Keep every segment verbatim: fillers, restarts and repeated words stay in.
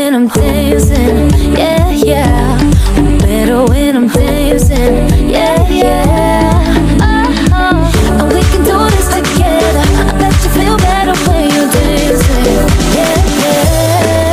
when I'm dancing, yeah, yeah. I'm better when I'm dancing, yeah, yeah. Oh, oh. And we can do this together. I bet you feel better when you're dancing, yeah, yeah.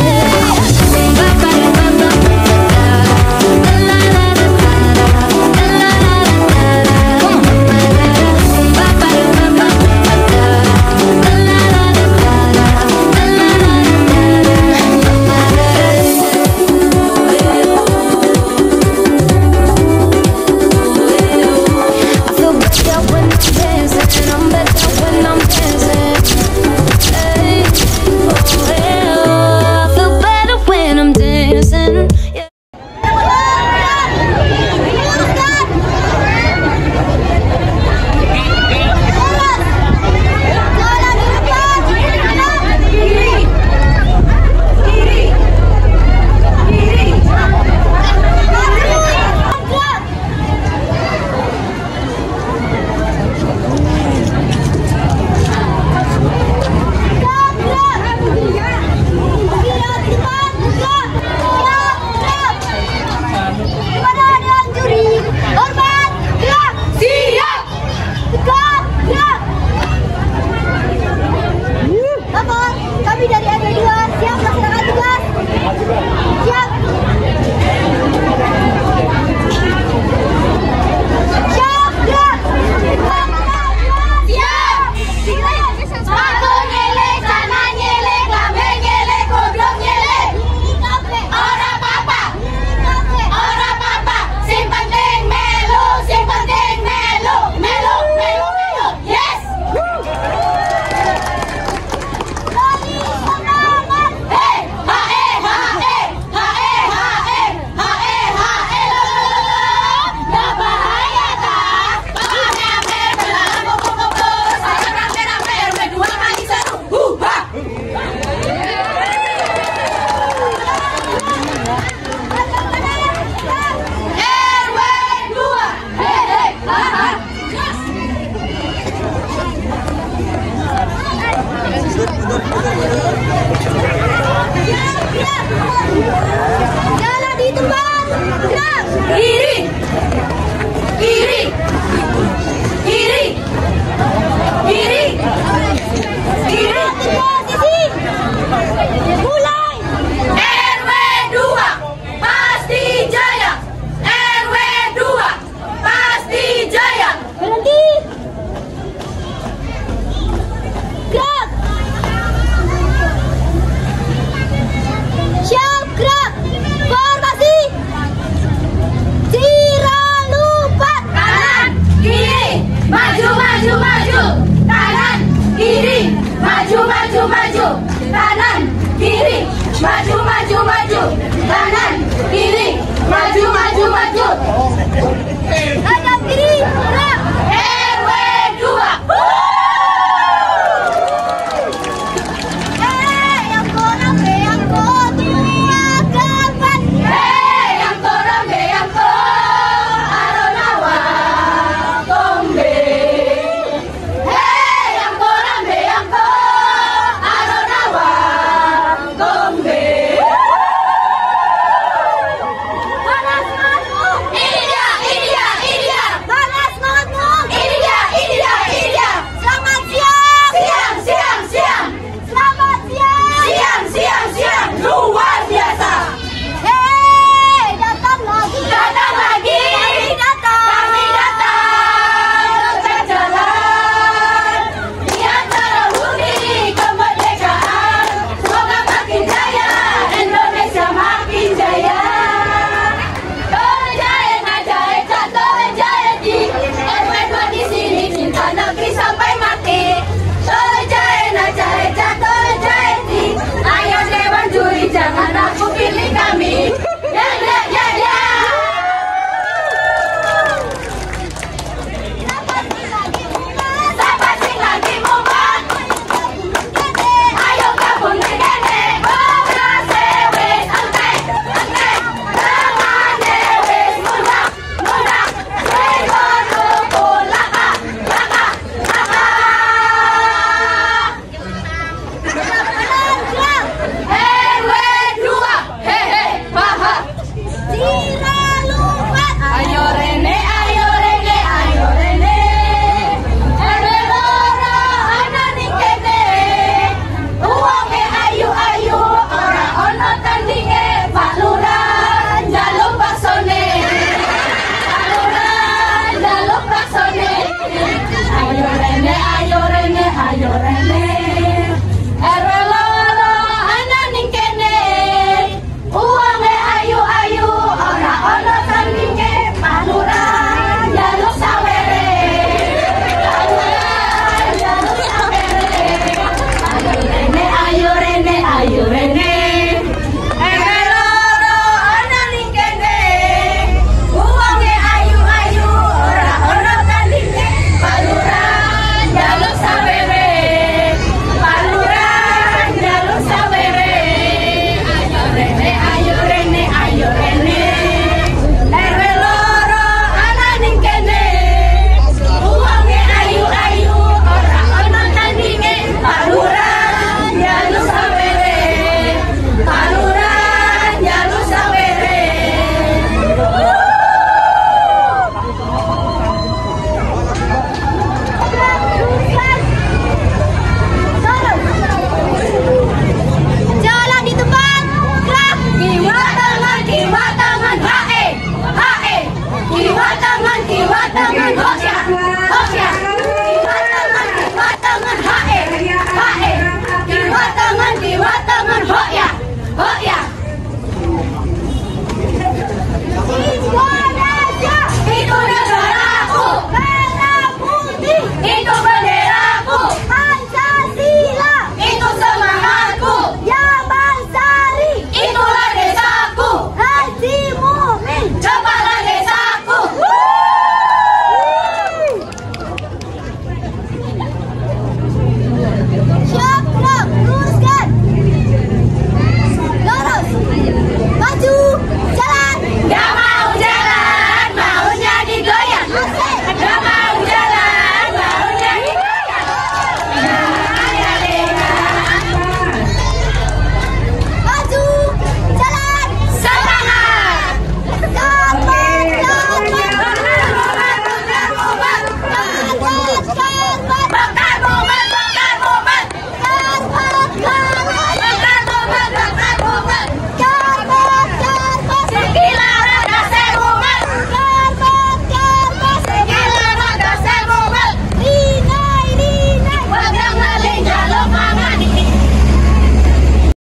Jalan di tempat. Gerak. Kiri. Kiri. Kiri. Kiri. Kiri. Posisi. Mulai. R W dua pasti jaya. R W dua pasti jaya. Berhenti. Gerak. Siap, gerak. Formasi. Siralupat. Kanan, kiri. Maju, maju, maju. Kanan, kiri. Maju, maju, maju. Kanan, kiri. Maju, maju, maju. Kanan, kiri. Maju, maju, maju. Hadap kiri. Gerak. R W dua. Panas semangat! Oh ya.